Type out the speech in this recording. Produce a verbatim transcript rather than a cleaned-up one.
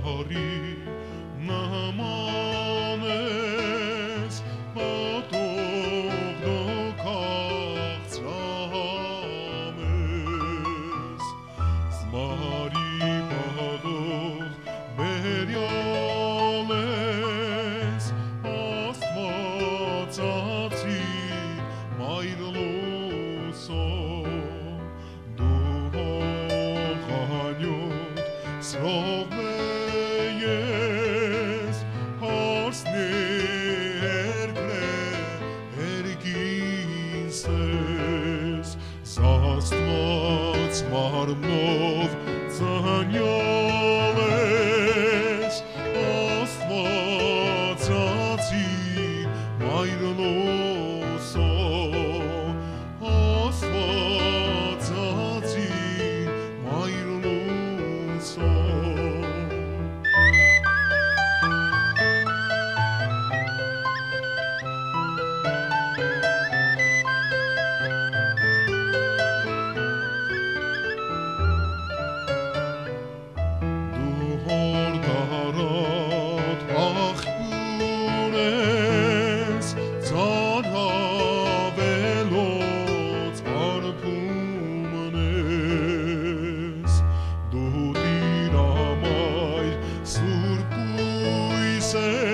Զարի նման ես պատող դոքաղցրամ ես Զմարի պատող բերյալ ես Աստվածացի մայր լուսով դու հողանյոտ սրով ես հարսներ հերգինս ես զաստված մարմնով ծանյալ ես Աստվածացի մայր լուսով Աստվածացի մայր լուսով Say